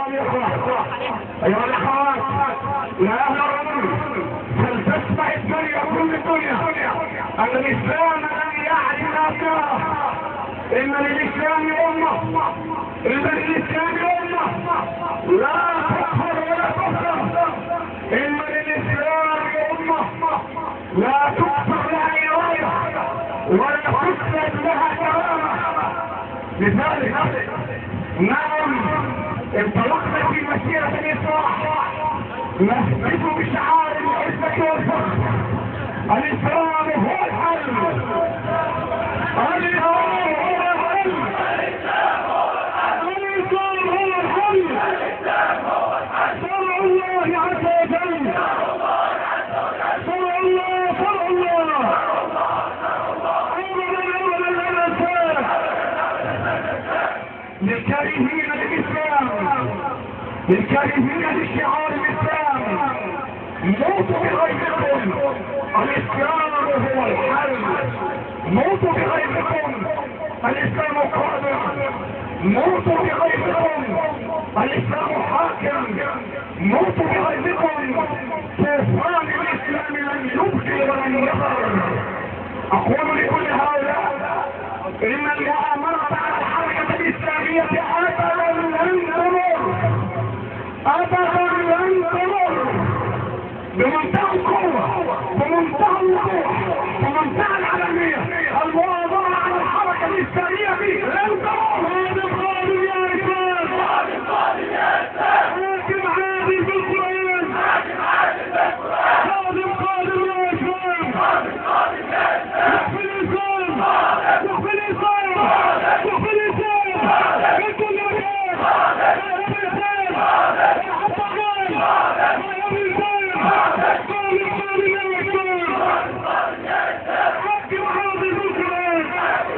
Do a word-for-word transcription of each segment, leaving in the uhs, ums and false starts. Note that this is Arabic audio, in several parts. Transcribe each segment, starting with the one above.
ايها الاخوه ايها الاخوات يا اهل الرمل، فلتسمع الدنيا كل الدنيا ان الاسلام لن يعرف ناصره، ان للاسلام امه، ان للاسلام امه لا تكفر ولا تكفر، ان للاسلام امه لا تكفر لها اراده ولا تكفر لها كرامه. لذلك نعم انطلقنا في مسيرة الإصلاح نثبت بشعار العزة والفخر الإسلام هو الحل، الإسلام هو الحل، الإسلام هو الحل، شرع الله عز وجل، شرع الله شرع الله للكارهين للإسلام، للكارهين لشعار الإسلام، موتوا بغيظكم، الإسلام هو الحل، موتوا بغيظكم، الإسلام قادر، موتوا بغيظكم، الإسلام حاكم، موتوا بغيظكم، طوفان الإسلام لن يبقي ولن يظهر. أقول لكل هؤلاء إن المؤامرة على الحركة الإسلامية أبدا لن تمر، أبدا لن تمر، بمنتهى القوة، بمنتهى الوضوح، بمنتهى العلمية. المؤامرة على الحركة الإسلامية لن تمر. قادم قادم يا إسلام، قادم قادم يا إسلام، حاكم عادل بالقرآن، حاكم عادل بالقرآن، قادم قادم يا إسلام، قادم قادم يا إسلام، يحفي الإسلام، يحفي الإسلام، يحفي الإسلام في كل مكان، يا رب الإسلام، يا حب الغال، يا رب الإسلام، قادم قادم يا إسلام، حاكم عادل بالقرآن.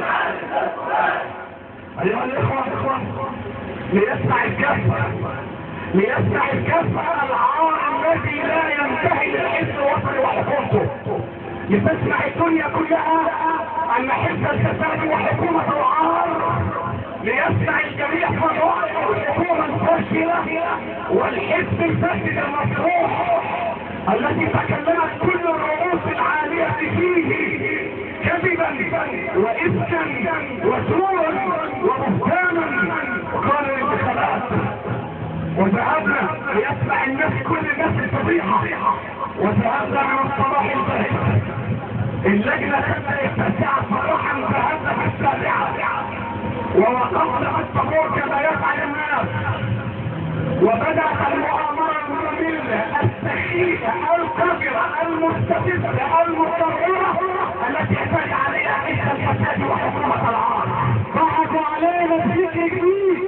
أيها الإخوة ليسمع الكفة، ليسمع الكفة العار الذي لا ينتهي للحزب الوطني وحكومته، لتسمع الدنيا كلها ان حزب الفساد وحكومة العار، ليسمع الجميع فضائل الحكومة الفاشلة والحزب الفاسد المطروح التي تكلمت كل الرؤوس العالية فيه كذبا وإفكا وزورا وبهتانا وقال الانتخابات. وذهبنا ليسمع الناس كل الناس الفضيحة، وذهبنا من الصباح الباكر، اللجنة كانت التاسعة صباحا، ذهبنا في السابعة ووقفنا في الطابور كما يفعل الناس، وبدأت المؤامرة المملة السخيفة الكبيرة المستفزة المتضررة التي احتاج عليها حزب الفساد وحكومة العار. ضحكوا علينا بشكل جديد،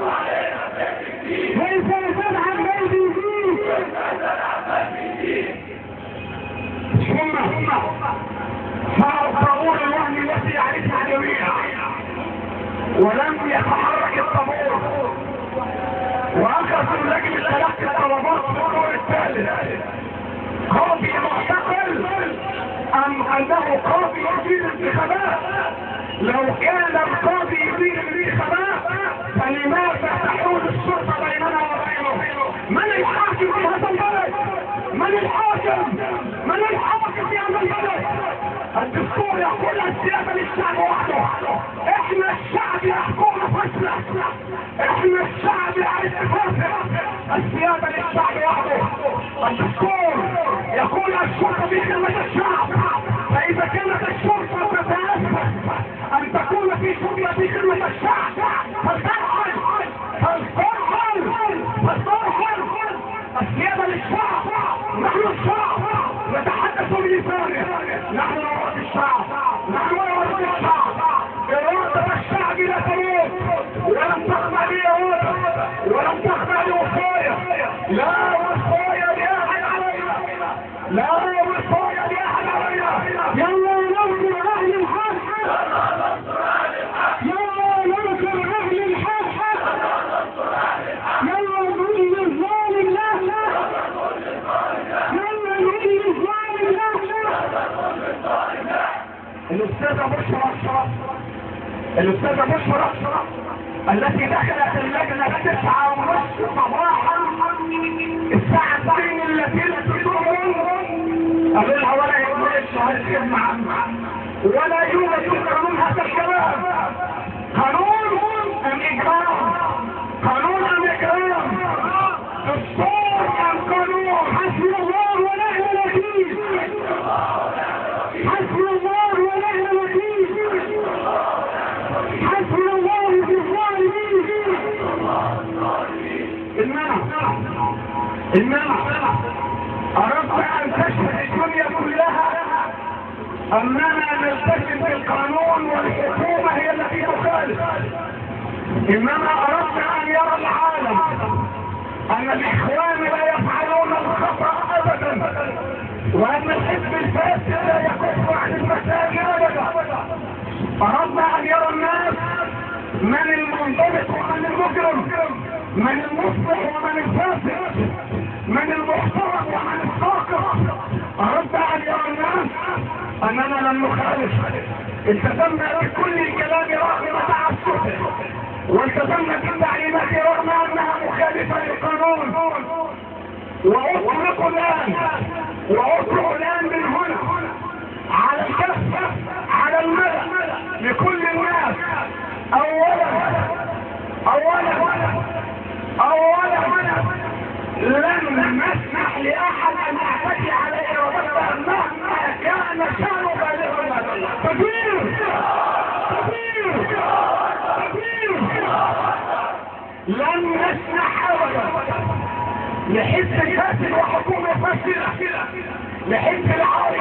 ليس يتبع البيت جديد، ثم صار الطابور الوهمي الذي يعرفها الجميع، ولم يتحرك الطابور، واخذوا لجنة تلقي الطلبات في الدور الثالث. قاضي معتقل ام انه قاضي يدير الانتخابات؟ لو كان القاضي يدير الانتخابات فلماذا تحول الشرطة بيننا وبينه؟ من الحاكم في هذا البلد؟ من الحاكم؟ من الحاكم في هذا البلد؟ الدستور يقول السيادة للشعب وحده، احنا الشعب يحكمنا فشلة، احنا الشعب يعرف فاسد، السيادة للشعب وحده. الدستور يقول الشرطة في خدمة الشعب، فإذا كانت الشرطة تتأسف أن تكون في شغلة في خدمة الشعب فلترحل فلترحل فلترحل. السيادة للشعب، نحن الشعب نتحدث بلسانه، نحن نرى الشعب، نحن نرى الشعب. إرادة الشعب لا تموت، ولم تخضع لإرادة، ولم تخضع لوصايا، لا وصايا لأحد علينا، لا وصايا لأحد علينا. يلا ننصر أهل الحق، يلا ننصر أهل الحق، يلا نقول للظالم لا، يلا نقول للظالم لا. الأستاذة بشرى الأستاذة بشرى التي دخلت اللجنة تسعة ونصف صباحا الساعة الثانية التي تطلبون قالوا لها ولا يجوز هذه الخدمة ولا يوجد في قانون هذا الكلام. قانون ام اجرام؟ قانون ام اجرام؟ دستور ام قانون؟ حسبي الله ونعم الوكيل، حسبي الله ونعم الوكيل، حسبي الله في الظالمين. انما انما اردت ان تشهد الدنيا كلها اننا نلتزم بالقانون والحكومة هي التي تخالف. انما اردت ان يرى العالم ان الاخوان لا يفعلون الخطأ ابدا، وان الحزب الفاسد لا يكف عن المساجد ابدا. اردنا ان يرى الناس من المنضبط ومن المجرم، من المصلح ومن الفاسد، من المحترم ومن الساقط. اردت ان يرى الناس اننا لم نخالف، التزمنا بكل الكلام رغم تعسفه، والتزمنا بالتعليمات رغم انها مخالفه للقانون. واطلق الان واطلق الان من هنا على الكف على الملأ لكل الناس. اولا اولا اولا لن نسمح لاحد ان يعتدي على ارادتنا مهما كان شانه بالغا. تكبير تكبير تكبير. لن نسمح ابدا لحزب فاسد وحكومه فاسده، لحزب العار